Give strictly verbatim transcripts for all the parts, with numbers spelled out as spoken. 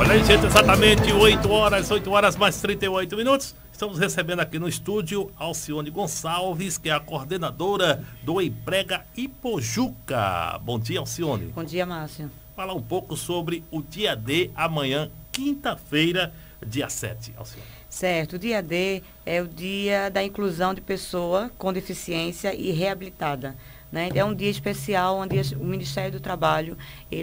Olha aí, gente, exatamente oito horas, oito horas mais trinta e oito minutos. Estamos recebendo aqui no estúdio Alcione Gonçalves, que é a coordenadora do Emprega Ipojuca. Bom dia, Alcione. Bom dia, Márcio. Falar um pouco sobre o dia D amanhã, quinta-feira, dia sete, Alcione. Certo, o dia D é o dia da inclusão de pessoa com deficiência e reabilitada. Né? É um dia especial onde o Ministério do Trabalho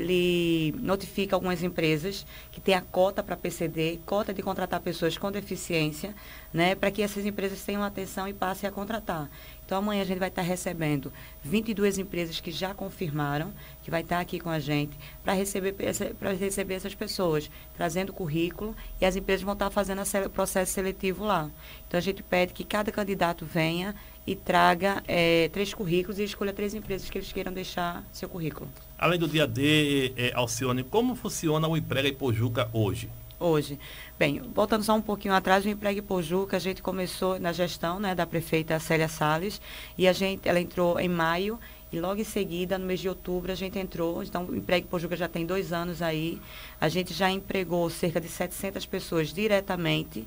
ele notifica algumas empresas que têm a cota para P C D, cota de contratar pessoas com deficiência, né? Para que essas empresas tenham atenção e passem a contratar. Então, amanhã a gente vai estar recebendo vinte e duas empresas que já confirmaram, que vai estar aqui com a gente, para receber, para receber essas pessoas, trazendo currículo, e as empresas vão estar fazendo o processo seletivo lá. Então, a gente pede que cada candidato venha e traga é, três currículos e escolha três empresas que eles queiram deixar seu currículo. Além do dia D, é, Alcione, como funciona o Emprega Ipojuca hoje? Hoje. Bem, voltando só um pouquinho atrás, o Emprega Ipojuca, a gente começou na gestão, né, da prefeita Célia Salles, e a gente, ela entrou em maio, e logo em seguida, no mês de outubro, a gente entrou. Então, o Emprega Ipojuca já tem dois anos aí. A gente já empregou cerca de setecentas pessoas diretamente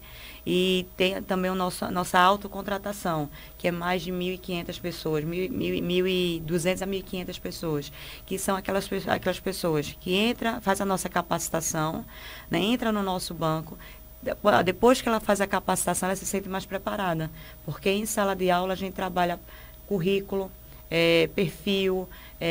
e tem também a nossa, nossa autocontratação, que é mais de mil e quinhentas pessoas, mil e duzentas a mil e quinhentas pessoas, que são aquelas, aquelas pessoas que entram, faz a nossa capacitação, né, entra no nosso banco. Depois que ela faz a capacitação, ela se sente mais preparada, porque em sala de aula a gente trabalha currículo, É, perfil,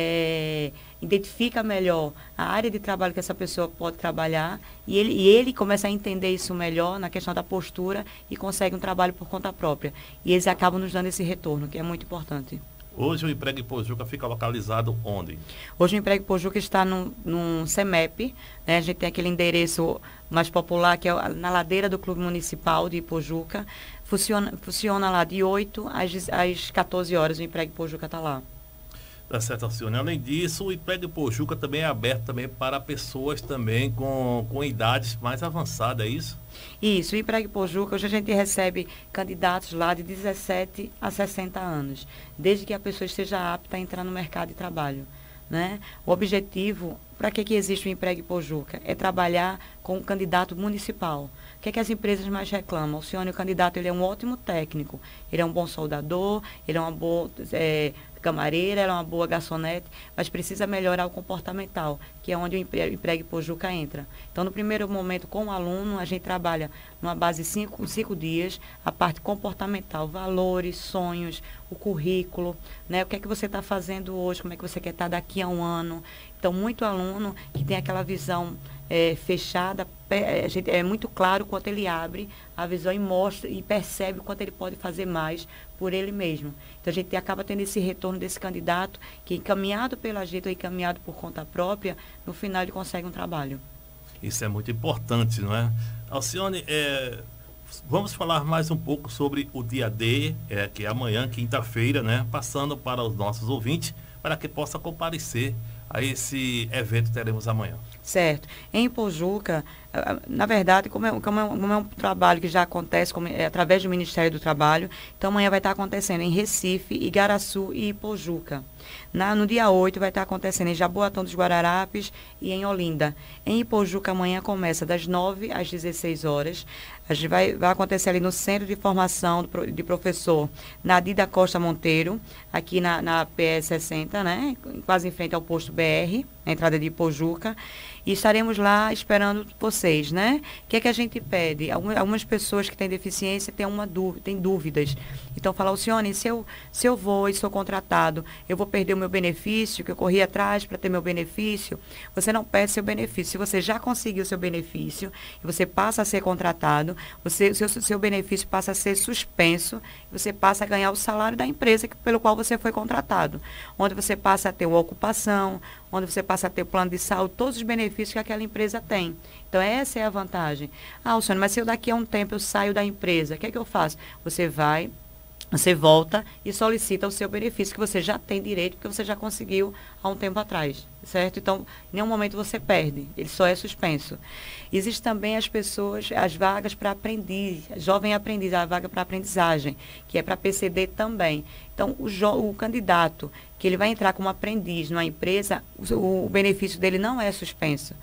é, identifica melhor a área de trabalho que essa pessoa pode trabalhar e ele, e ele começa a entender isso melhor na questão da postura e consegue um trabalho por conta própria. E eles acabam nos dando esse retorno, que é muito importante. Hoje o Emprega Ipojuca fica localizado onde? Hoje o Emprega Ipojuca está num, num CEMEP, né? A gente tem aquele endereço mais popular, que é na ladeira do Clube Municipal de Ipojuca. Funciona, funciona lá de oito às, às quatorze horas, o Emprega Ipojuca está lá. Tá certo, Alcione. Além disso, o Emprega Ipojuca também é aberto também para pessoas também com, com idades mais avançadas, é isso? Isso, o Emprega Ipojuca, hoje a gente recebe candidatos lá de dezessete a sessenta anos, desde que a pessoa esteja apta a entrar no mercado de trabalho. Né? O objetivo, para que, que existe o Emprega Ipojuca? É trabalhar com o candidato municipal. O que, é que as empresas mais reclamam? Alcione, o candidato ele é um ótimo técnico, ele é um bom soldador, ele é uma boa é, camareira, ele é uma boa garçonete, mas precisa melhorar o comportamental, que é onde o Emprega Ipojuca entra. Então, no primeiro momento, com o aluno, a gente trabalha numa base de cinco, cinco dias, a parte comportamental, valores, sonhos, o currículo, né? O que é que você está fazendo hoje, como é que você quer estar daqui a um ano. Então, muito aluno que tem aquela visão é, fechada, a gente, é muito claro quanto ele abre a visão e mostra e percebe o quanto ele pode fazer mais por ele mesmo. Então, a gente acaba tendo esse retorno desse candidato que, encaminhado pela gente ou encaminhado por conta própria, no final ele consegue um trabalho. Isso é muito importante, não é? Alcione, é, vamos falar mais um pouco sobre o dia D, é, que é amanhã, quinta-feira, né? Passando para os nossos ouvintes, para que possa comparecer a esse evento que teremos amanhã. Certo. Em Ipojuca, na verdade, como é, como é, como é um trabalho que já acontece como é, através do Ministério do Trabalho, então amanhã vai estar acontecendo em Recife, Igaraçu e Ipojuca. Na, no dia oito vai estar acontecendo em Jaboatão dos Guararapes e em Olinda. Em Ipojuca, amanhã começa das nove às dezesseis horas. A gente vai, vai acontecer ali no Centro de Formação de Professor Nadir da Costa Monteiro, aqui na, na P S sessenta, né? Quase em frente ao posto B R, na entrada de Ipojuca. E estaremos lá esperando vocês, né? O que é que a gente pede? Algumas, algumas pessoas que têm deficiência têm, uma dúvida, têm dúvidas. Então, falar, Alcione, se eu, se eu vou e sou contratado, eu vou perder o meu benefício, que eu corri atrás para ter meu benefício? Você não perde seu benefício. Se você já conseguiu seu benefício e você passa a ser contratado, você, seu, seu benefício passa a ser suspenso e você passa a ganhar o salário da empresa que, pelo qual você foi contratado. Onde você passa a ter uma ocupação, onde você passa a ter plano de saúde, todos os benefícios que aquela empresa tem. Então, essa é a vantagem. Ah, Alcione, mas se eu daqui a um tempo eu saio da empresa, o que é que eu faço? Você vai, você volta e solicita o seu benefício, que você já tem direito, porque você já conseguiu há um tempo atrás, certo? Então, em nenhum momento você perde, ele só é suspenso. Existem também as pessoas, as vagas para aprendiz, jovem aprendiz, a vaga para aprendizagem, que é para P C D também. Então, o, o candidato que ele vai entrar como aprendiz numa empresa, o, o benefício dele não é suspenso.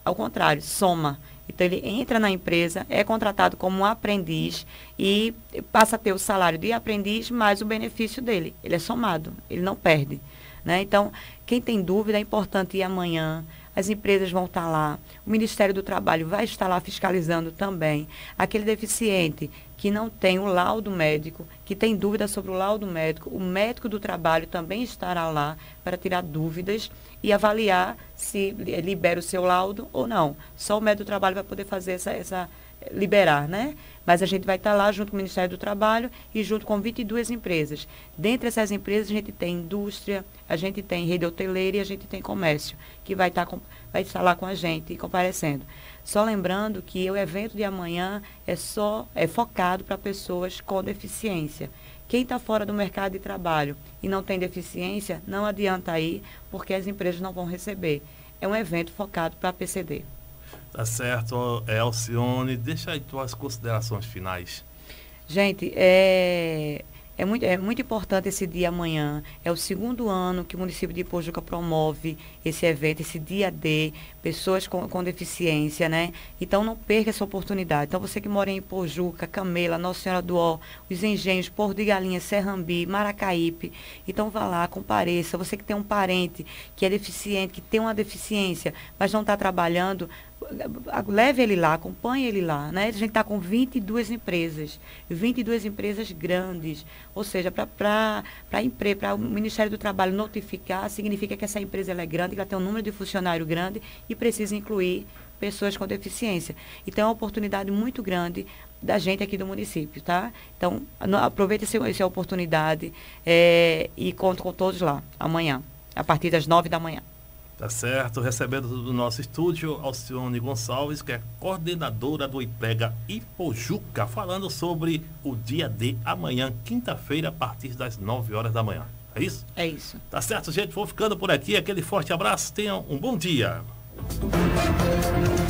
ao contrário, soma. Então, ele entra na empresa, é contratado como um aprendiz e passa a ter o salário de aprendiz mais o benefício dele. Ele é somado, ele não perde. Né? Então, quem tem dúvida, é importante ir amanhã. As empresas vão estar lá, o Ministério do Trabalho vai estar lá fiscalizando também. Aquele deficiente que não tem o laudo médico, que tem dúvida sobre o laudo médico, o médico do trabalho também estará lá para tirar dúvidas e avaliar se libera o seu laudo ou não. Só o médico do trabalho vai poder fazer essa, essa liberar, né? Mas a gente vai estar lá junto com o Ministério do Trabalho e junto com vinte e duas empresas. Dentre essas empresas, a gente tem indústria, a gente tem rede hoteleira e a gente tem comércio, que vai estar, com, vai estar lá com a gente comparecendo. Só lembrando que o evento de amanhã é só é focado para pessoas com deficiência. Quem está fora do mercado de trabalho e não tem deficiência, não adianta ir, porque as empresas não vão receber. É um evento focado para a P C D. Tá certo, Alcione. Deixa aí tuas considerações finais. Gente, é, é, muito, é muito importante esse dia amanhã. É o segundo ano que o município de Ipojuca promove esse evento, esse dia D, pessoas com, com deficiência, né? Então, não perca essa oportunidade. Então, você que mora em Ipojuca, Camela, Nossa Senhora do Ó, os Engenhos, Porto de Galinhas, Serrambi, Maracaípe, então vá lá, compareça. Você que tem um parente que é deficiente, que tem uma deficiência, mas não está trabalhando, leve ele lá, acompanhe ele lá, né? A gente está com vinte e duas empresas, vinte e duas empresas grandes, ou seja, para o Ministério do Trabalho notificar, significa que essa empresa ela é grande, que ela tem um número de funcionário grande e precisa incluir pessoas com deficiência. Então, é uma oportunidade muito grande da gente aqui do município, tá? Então, aproveite esse, essa oportunidade é, e conto com todos lá, amanhã, a partir das nove da manhã. Tá certo, recebendo do nosso estúdio Alcione Gonçalves, que é coordenadora do IPEGA Ipojuca, falando sobre o dia D amanhã, quinta-feira, a partir das nove horas da manhã. É isso? É isso. Tá certo, gente? Vou ficando por aqui. Aquele forte abraço. Tenham um bom dia.